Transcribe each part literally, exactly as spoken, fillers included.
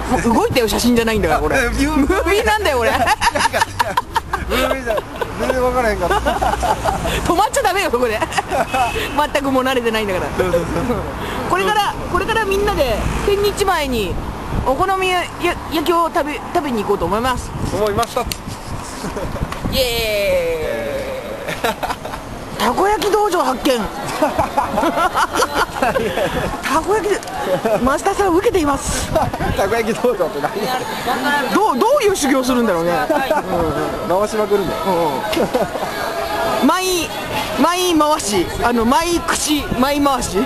もう動いてよ、写真じゃないんだからこれ。ムービーなんだよこれ。 ムービーじゃ全然分からへんかった。 止まっちゃダメよそこで。全くもう慣れてないんだから。これからこれからみんなで千日前にお好み焼きを食べ食べに行こうと思います。 思いました。 イエーイ。たこ焼き道場発見。たこ焼きマスターさん受けています。 たこ焼き道場って何？ どうどういう修行するんだろうね。 回しまくるんだよ。 舞舞回し、あの舞口舞回し。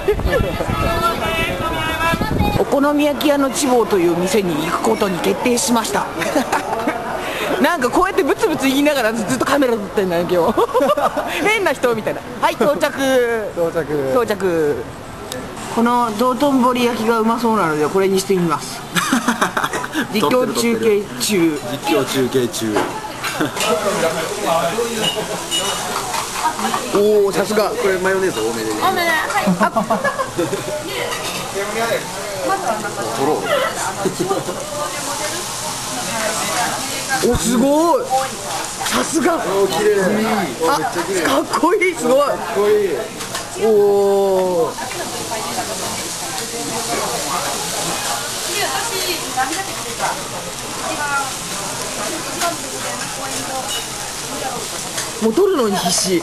お好み焼き屋の千房という店に行くことに決定しました。なんかこうやってブツブツ言いながらずっとカメラ撮ってんだよ今日。変な人みたいな。はい、到着到着到着。この道頓堀焼きがうまそうなのでこれにしてみます。実況中継中。 実況中継中。 おお、さすが。 これマヨネーズ多めで。 多めで、はい。 取ろう。 お、すごい。さすが。 お綺麗。 あ、かっこいい、すごい。 かっこいい。 おお。もう撮るのに必死。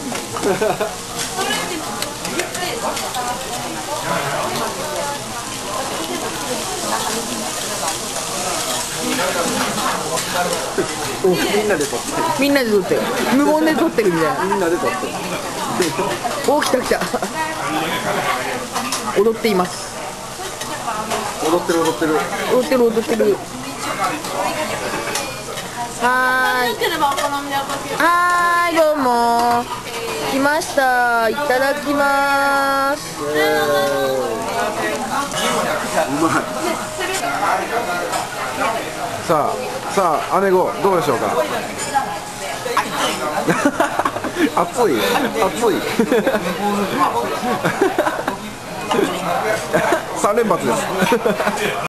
お、みんなで撮ってる。 みんなで撮ってる。無言で撮ってるみたいな。 みんなで撮ってる。 お、来た来た。踊っています。 踊ってる踊ってる。 踊ってる踊ってる。はーい。はーい、どうも。来ました。いただきます。 うまい。さあ、さあ、姉子、どうでしょうか。熱い、熱い。三連発です。